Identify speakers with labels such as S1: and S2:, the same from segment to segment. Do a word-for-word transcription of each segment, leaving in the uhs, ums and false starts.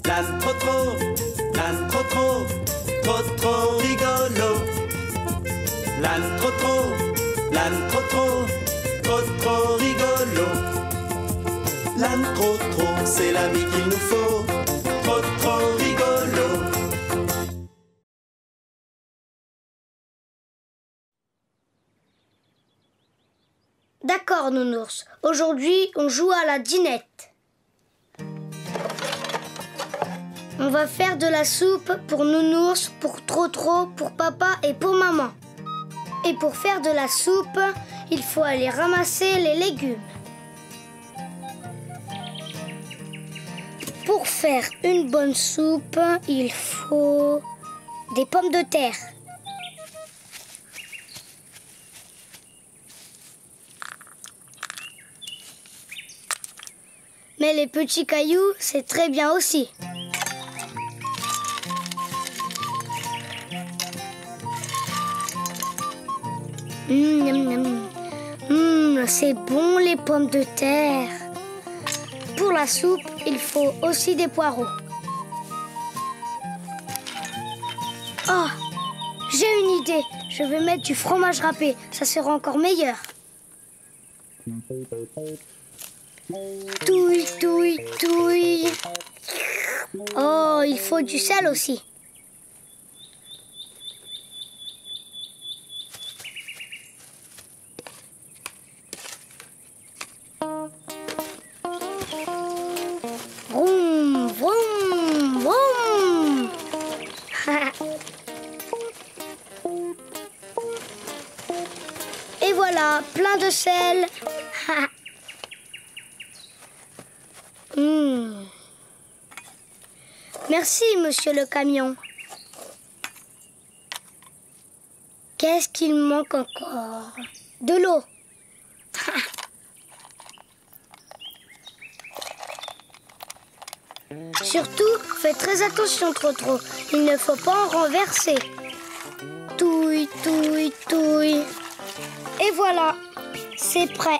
S1: L'âne trop trop, l'âne trop trop, trop trop rigolo. L'âne trop trop, l'âne trop trop, trop trop rigolo. L'âne trop trop, c'est l'ami qu'il nous faut, trop trop rigolo.
S2: D'accord, nounours. Aujourd'hui, on joue à la dinette. On va faire de la soupe pour nounours, pour Trotro, pour papa et pour maman. Et pour faire de la soupe, il faut aller ramasser les légumes. Pour faire une bonne soupe, il faut des pommes de terre. Mais les petits cailloux, c'est très bien aussi. Mmh, mmh, c'est bon les pommes de terre. Pour la soupe, il faut aussi des poireaux. Oh, j'ai une idée. Je vais mettre du fromage râpé. Ça sera encore meilleur. Touille, touille, touille. Oh, il faut du sel aussi. Vroom, vroom, vroom. Et voilà, plein de sel. Mmh. Merci, monsieur le camion. Qu'est-ce qu'il manque encore? De l'eau. Surtout, fais très attention, Trotro. Il ne faut pas en renverser. Touille, touille, touille. Et voilà, c'est prêt.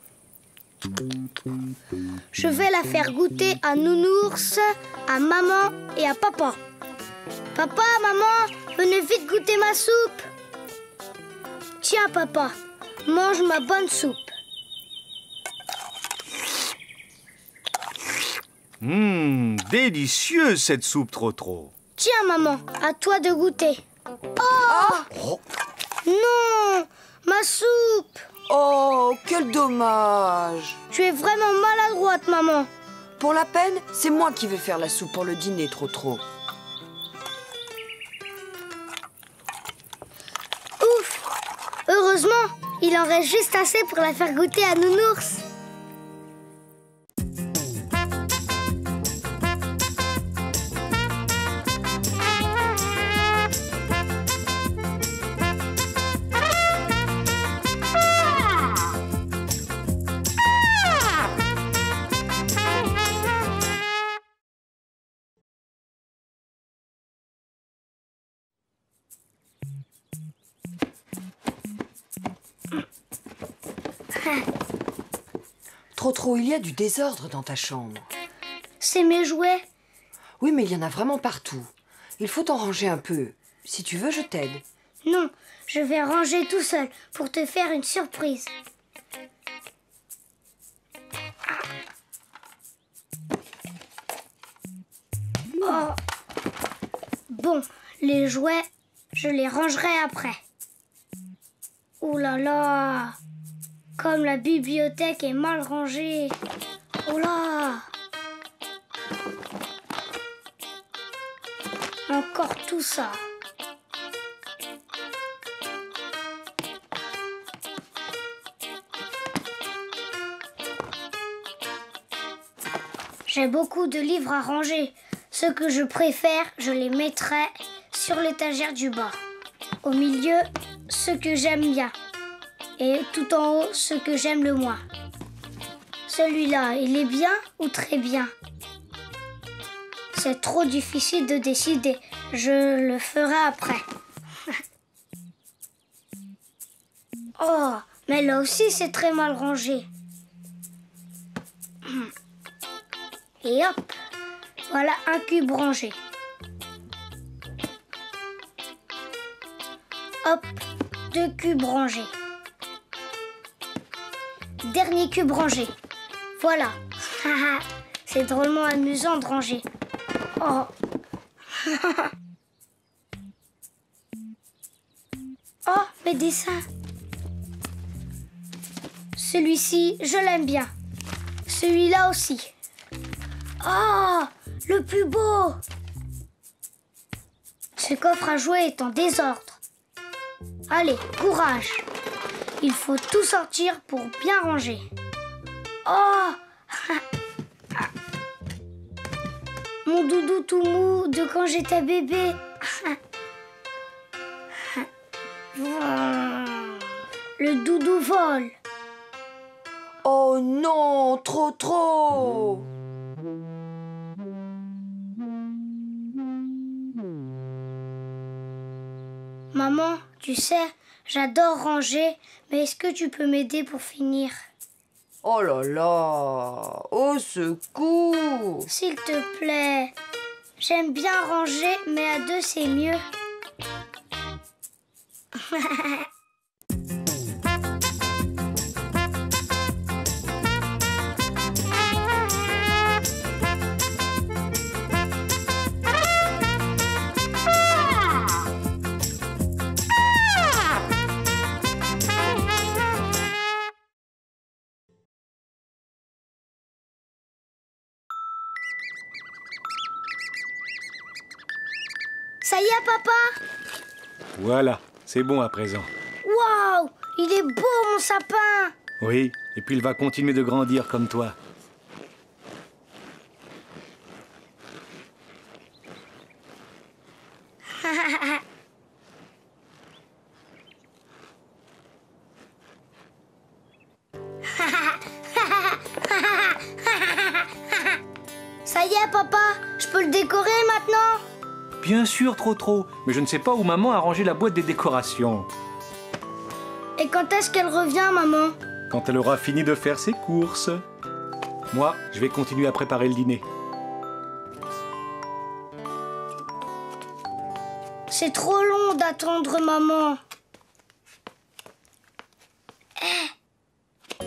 S2: Je vais la faire goûter à nounours, à maman et à papa. Papa, maman, venez vite goûter ma soupe. Tiens, papa, mange ma bonne soupe.
S3: Hum, délicieuse cette soupe, Trotro.
S2: Tiens, maman, à toi de goûter. Oh,
S3: Oh.
S2: Non, ma soupe.
S4: Oh, quel dommage!
S2: Tu es vraiment maladroite, maman.
S4: Pour la peine, c'est moi qui vais faire la soupe pour le dîner, Trotro.
S2: Ouf! Heureusement, il en reste juste assez pour la faire goûter à nounours.
S4: Trotro, il y a du désordre dans ta chambre.
S2: C'est mes jouets.
S4: Oui, mais il y en a vraiment partout. Il faut en ranger un peu. Si tu veux, je t'aide.
S2: Non, je vais ranger tout seul pour te faire une surprise. Oh. Bon, les jouets, je les rangerai après. Ouh là là, comme la bibliothèque est mal rangée. Oh là, encore tout ça. J'ai beaucoup de livres à ranger. Ceux que je préfère, je les mettrai sur l'étagère du bas. Au milieu, ceux que j'aime bien. Et tout en haut, ceux que j'aime le moins. Celui-là, il est bien ou très bien? C'est trop difficile de décider. Je le ferai après. Oh, mais là aussi, c'est très mal rangé. Et hop, Voilà un cube rangé. Hop, deux cubes rangés. Dernier cube rangé. Voilà. C'est drôlement amusant de ranger. Oh. Oh, mes dessins. Celui-ci, je l'aime bien. Celui-là aussi. Oh, le plus beau. Ce coffre à jouets est en désordre. Allez, courage. Il faut tout sortir pour bien ranger. Oh. Mon doudou tout mou de quand j'étais bébé. Le doudou vole.
S4: Oh non, trop trop.
S2: Maman, tu sais, j'adore ranger, mais est-ce que tu peux m'aider pour finir?
S4: Oh là là, au secours.
S2: S'il te plaît. J'aime bien ranger, mais à deux, c'est mieux. Ça y est, papa?
S3: Voilà, c'est bon à présent.
S2: Waouh! Il est beau, mon sapin!
S3: Oui, et puis il va continuer de grandir comme toi.
S2: Ça y est, papa? Je peux le décorer maintenant?
S3: Bien sûr, trop trop, mais je ne sais pas où maman a rangé la boîte des décorations.
S2: Et quand est-ce qu'elle revient, maman?
S3: Quand elle aura fini de faire ses courses. Moi, je vais continuer à préparer le dîner.
S2: C'est trop long d'attendre maman. Eh.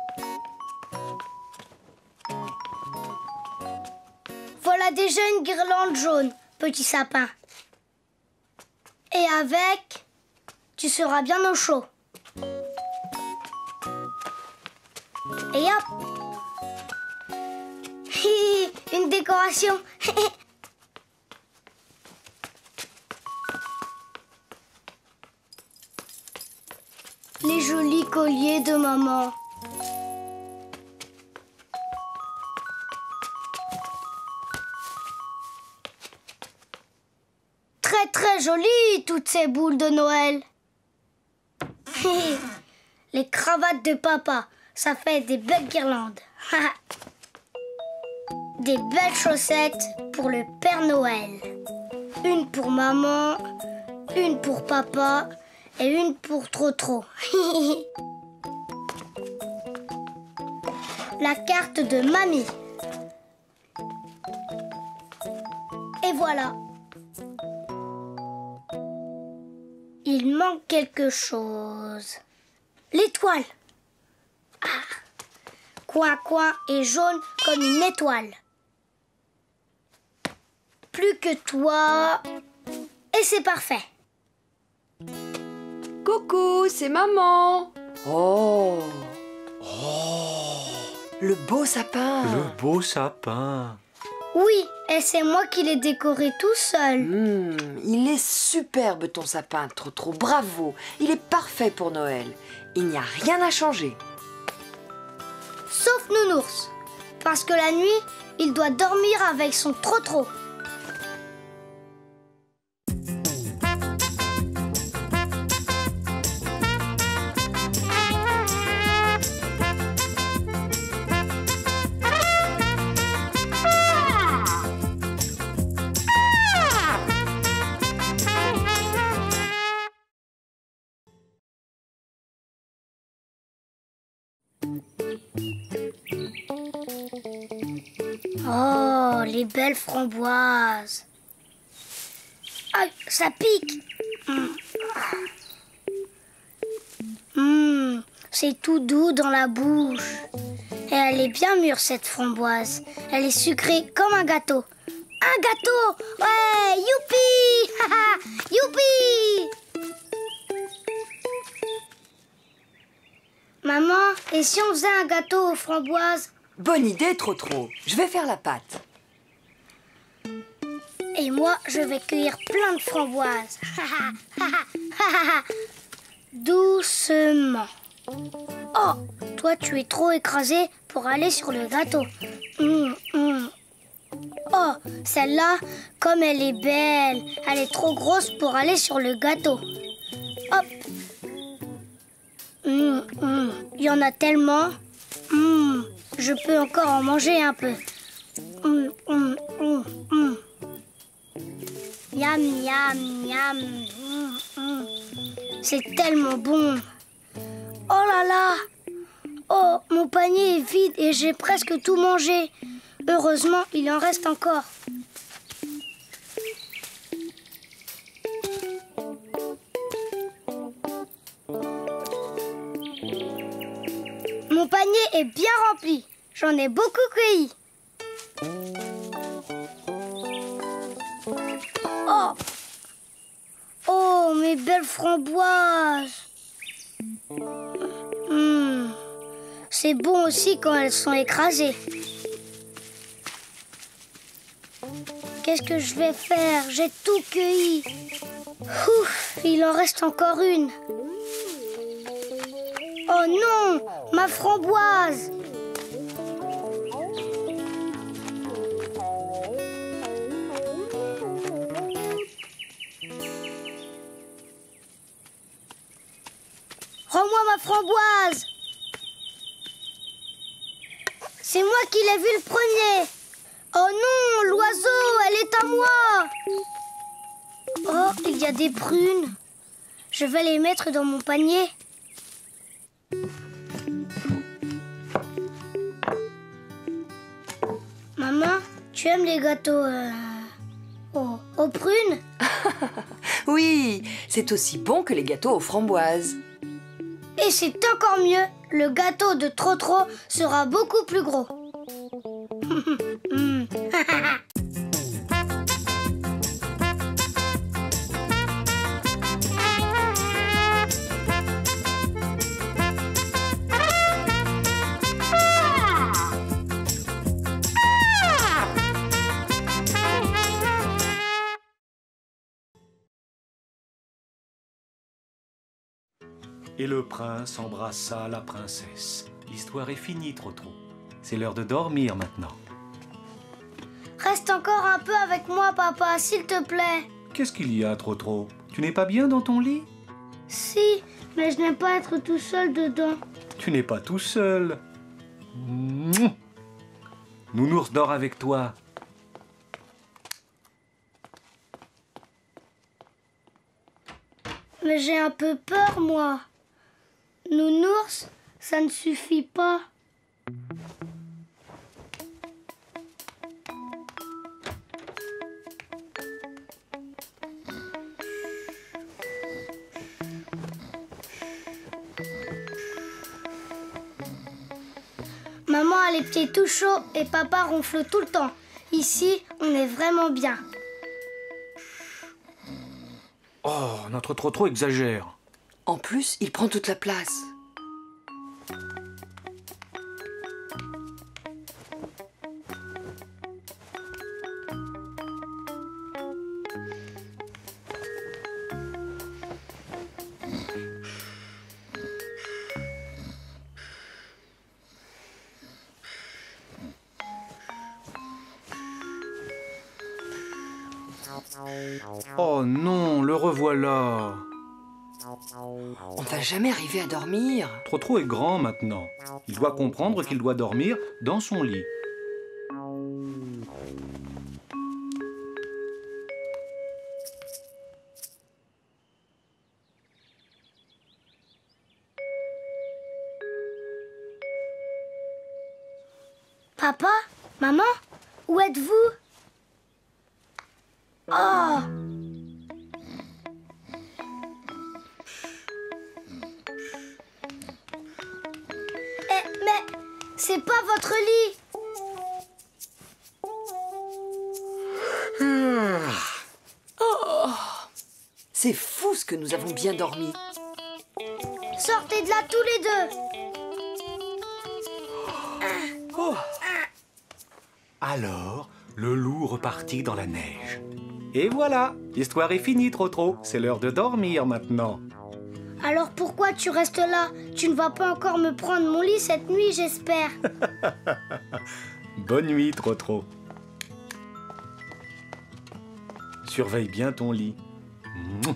S2: Voilà déjà une guirlande jaune, petit sapin. Et avec, tu seras bien au chaud. Et hop. Hi, une décoration. Les jolis colliers de maman. Très très jolies toutes ces boules de Noël. Les cravates de papa, ça fait des belles guirlandes. Des belles chaussettes pour le Père Noël. Une pour maman, une pour papa et une pour Trotro. La carte de mamie. Et voilà. Il manque quelque chose. L'étoile. Ah. Coin, coin et jaune comme une étoile. Plus que toi. Et c'est parfait.
S4: Coucou, c'est maman. Oh. Oh. Le beau sapin.
S3: Le beau sapin.
S2: Oui, et c'est moi qui l'ai décoré tout seul.
S4: Mmh, il est superbe ton sapin, trop trop bravo. Il est parfait pour Noël. Il n'y a rien à changer.
S2: Sauf Nounours. Parce que la nuit, il doit dormir avec son Trotro. Oh, les belles framboises. Ah, ça pique. Mmh. Mmh, c'est tout doux dans la bouche. Et elle est bien mûre, cette framboise. Elle est sucrée comme un gâteau. Un gâteau! Ouais, youpi! Youpi! Maman, et si on faisait un gâteau aux framboises?
S4: Bonne idée, Trotro. Je vais faire la pâte.
S2: Et moi, je vais cueillir plein de framboises. Doucement. Oh, toi, tu es trop écrasé pour aller sur le gâteau. Mmh, mmh. Oh, celle-là, comme elle est belle, elle est trop grosse pour aller sur le gâteau. Hop. Mmh, mmh. Il y en a tellement. Mmh. Je peux encore en manger un peu. Mmh, mmh, mmh, mmh. Miam, miam, miam. Mmh, mmh. C'est tellement bon. Oh là là. Oh, mon panier est vide et j'ai presque tout mangé. Heureusement, il en reste encore. Mon panier est bien rempli. J'en ai beaucoup cueilli. Oh! Oh, mes belles framboises. Mmh. C'est bon aussi quand elles sont écrasées. Qu'est-ce que je vais faire? J'ai tout cueilli. Ouf, il en reste encore une. Oh non, ma framboise! Rends-moi ma framboise! C'est moi qui l'ai vu le premier! Oh non, l'oiseau, elle est à moi! Oh, il y a des prunes. Je vais les mettre dans mon panier. Maman, tu aimes les gâteaux euh, aux, aux prunes?
S4: Oui, c'est aussi bon que les gâteaux aux framboises.
S2: Et c'est encore mieux, le gâteau de Trotro sera beaucoup plus gros. mm.
S3: Et le prince embrassa la princesse. L'histoire est finie, Trotro. C'est l'heure de dormir maintenant.
S2: Reste encore un peu avec moi, papa, s'il te plaît.
S3: Qu'est-ce qu'il y a, Trotro? Tu n'es pas bien dans ton lit?
S2: Si, mais je n'aime pas être tout seul dedans.
S3: Tu n'es pas tout seul. Mouah. Nounours dort avec toi.
S2: Mais j'ai un peu peur, moi. Nounours, ça ne suffit pas. Maman a les pieds tout chauds et papa ronfle tout le temps. Ici, on est vraiment bien.
S3: Oh, notre Trotro exagère.
S4: En plus, il prend toute la place.
S3: Oh non, le revoilà.
S4: On ne va jamais arriver à dormir.
S3: Trotro est grand maintenant. Il doit comprendre qu'il doit dormir dans son lit.
S2: Papa, maman, Où êtes-vous? Oh! Eh, mais c'est pas votre lit!
S4: Mmh. Oh. C'est fou ce que nous avons bien dormi.
S2: Sortez de là tous les deux!
S3: Oh. Alors, le loup repartit dans la neige. Et voilà, l'histoire est finie, Trotro. C'est l'heure de dormir maintenant.
S2: Alors pourquoi tu restes là? Tu ne vas pas encore me prendre mon lit cette nuit, j'espère.
S3: Bonne nuit, Trotro. Surveille bien ton lit. Mouah.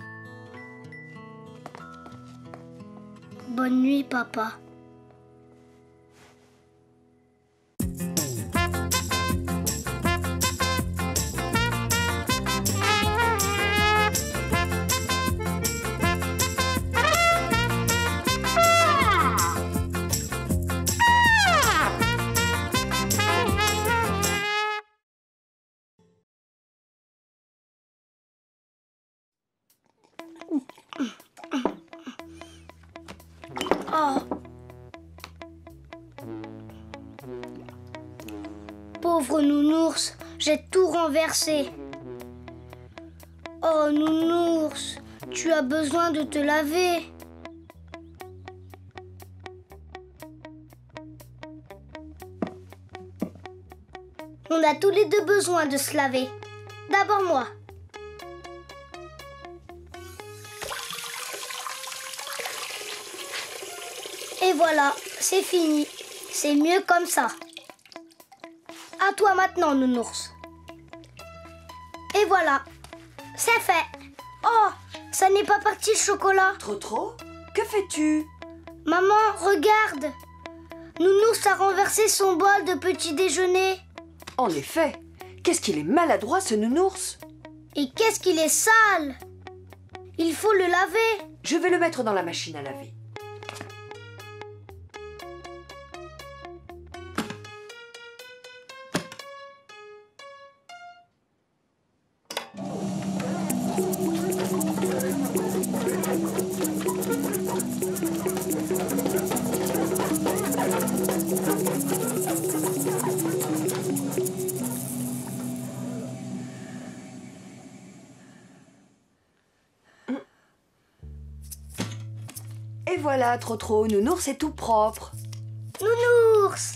S2: Bonne nuit, papa. Oh. Pauvre nounours, j'ai tout renversé. Oh nounours, tu as besoin de te laver. On a tous les deux besoin de se laver. D'abord moi. Et voilà, c'est fini. C'est mieux comme ça. À toi maintenant, nounours. Et voilà, c'est fait. Oh, ça n'est pas parti le chocolat.
S4: Trotro, que fais-tu?
S2: Maman, regarde. Nounours a renversé son bol de petit déjeuner.
S4: En effet, qu'est-ce qu'il est maladroit ce nounours.
S2: Et qu'est-ce qu'il est sale. Il faut le laver.
S4: Je vais le mettre dans la machine à laver. Et voilà, Trotro, nounours est tout propre.
S2: Nounours.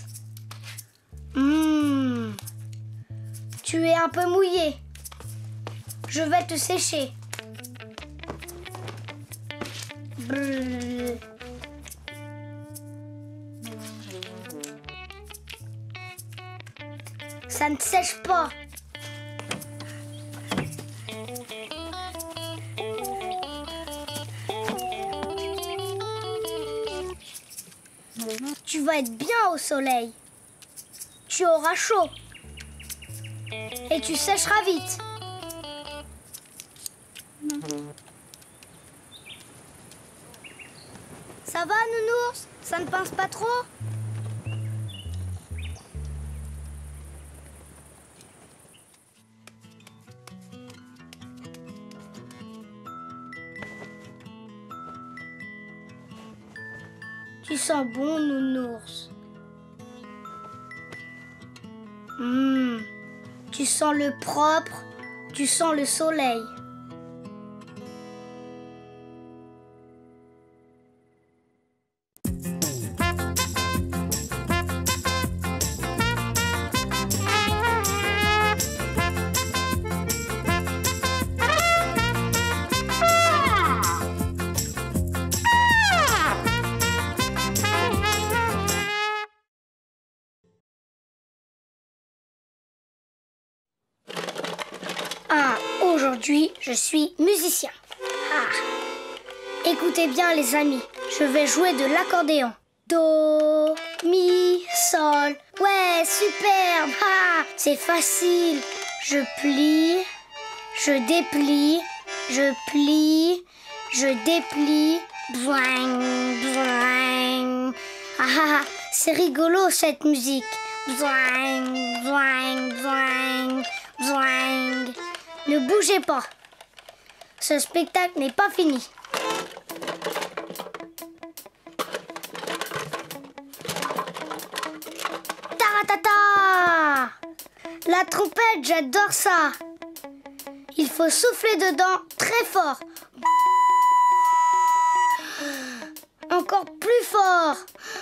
S2: Mmh. Tu es un peu mouillé. Je vais te sécher. Brrr. Ça ne sèche pas. Tu vas être bien au soleil. Tu auras chaud. Et tu sécheras vite. Ça va, nounours? Ça ne pince pas trop? Tu sens bon, nounours. Mmh. Tu sens le propre, tu sens le soleil. Ah, aujourd'hui, je suis musicien. Ah. Écoutez bien, les amis, je vais jouer de l'accordéon. Do, mi, sol. Ouais, superbe. Ah, c'est facile. Je plie, je déplie, je plie, je déplie. Boing, boing. Ah, ah, c'est rigolo cette musique. Zoing, zoing, zoing, zoing. Ne bougez pas. Ce spectacle n'est pas fini. Taratata! La trompette, j'adore ça. Il faut souffler dedans très fort. Encore plus fort.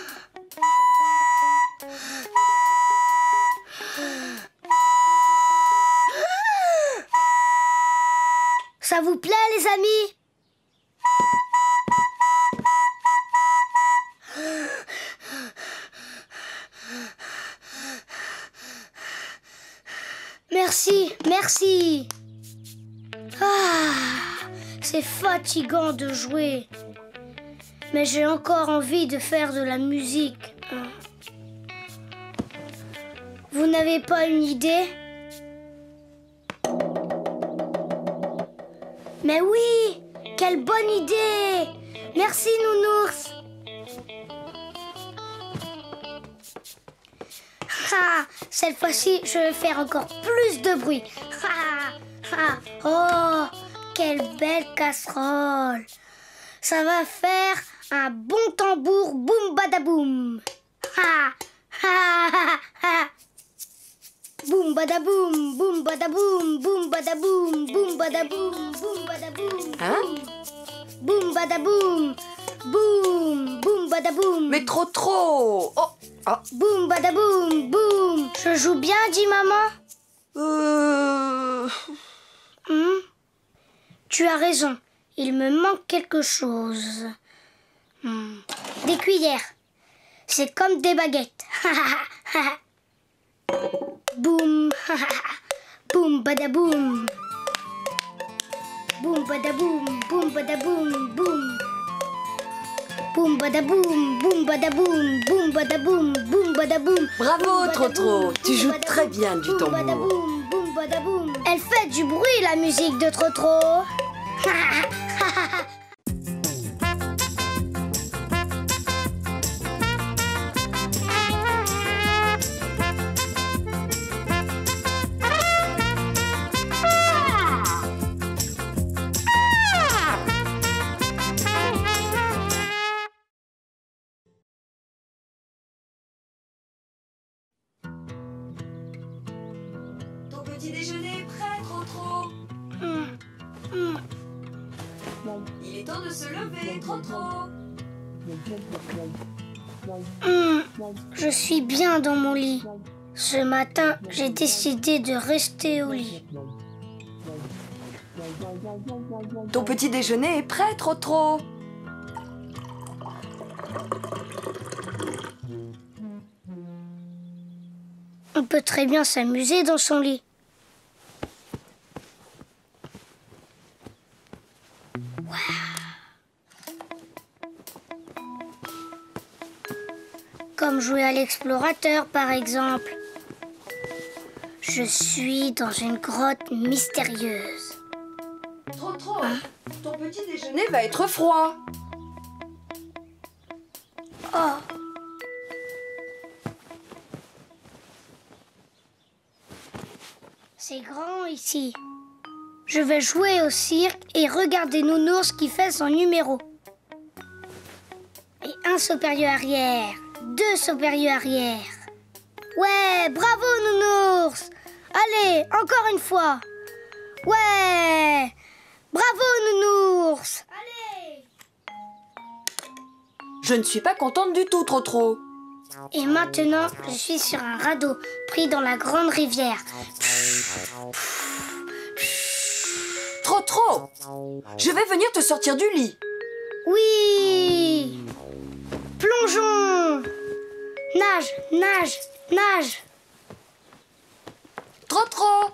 S2: Ça vous plaît, les amis? Merci, merci. Ah, c'est fatigant de jouer. Mais j'ai encore envie de faire de la musique. Vous n'avez pas une idée? Mais oui! Quelle bonne idée! Merci, Nounours! Ah, cette fois-ci, je vais faire encore plus de bruit. Ah, ah, oh, quelle belle casserole! Ça va faire un bon tambour boum badaboum. Ha, ha, ha, ha. Boum badaboum, boum badaboum, boum badaboum, boum badaboum, boum badaboum.
S4: Hein?
S2: Boum badaboum, boum, boum badaboum.
S4: Mais trop trop. Oh, oh.
S2: Boum badaboum, boum. Je joue bien, dit maman.
S4: Euh...
S2: Hmm? Tu as raison, il me manque quelque chose. Hmm. Des cuillères. C'est comme des baguettes. Boum, boum badaboum. Boum badaboum, boum badaboum, boum. Boum badaboum, boum badaboum, boum badaboum, boum badaboum.
S4: Bravo, Trotro, tu joues très bien du tambour.
S2: Badaboum, boum badaboum. Elle fait du bruit, la musique de Trotro.
S4: Petit déjeuner est prêt, Trotro.
S2: Hum, hum.
S4: Il est temps de se lever, Trotro.
S2: Hum, je suis bien dans mon lit. Ce matin, j'ai décidé de rester au lit.
S4: Ton petit déjeuner est prêt, Trotro.
S2: On peut très bien s'amuser dans son lit. Comme jouer à l'explorateur, par exemple. Je suis dans une grotte mystérieuse.
S4: Trotro, hein? Ton petit déjeuner va être froid.
S2: Oh! C'est grand ici. Je vais jouer au cirque et regarder Nounours qui fait son numéro. Et un saut périlleux arrière, deux sauts périlleux arrière. Ouais, bravo Nounours! Allez, encore une fois. Ouais! Bravo Nounours! Allez!
S4: Je ne suis pas contente du tout, Trotro.
S2: Et maintenant, je suis sur un radeau pris dans la grande rivière.
S4: Trotro, je vais venir te sortir du lit.
S2: Oui! Plongeons! Nage, nage, nage!
S4: Trotro!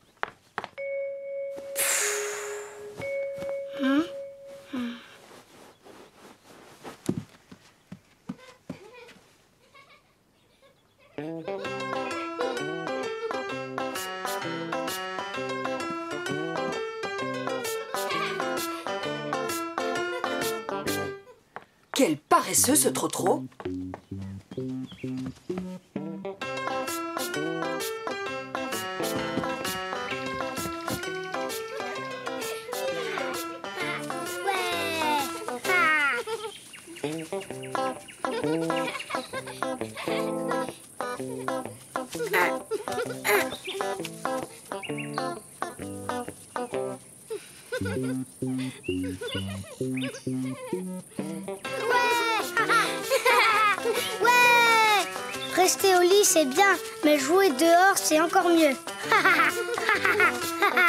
S2: Hum, hum.
S4: Quel paresseux, ce Trotro.
S2: Ouais! Rester au lit, c'est bien, mais jouer dehors, c'est encore mieux.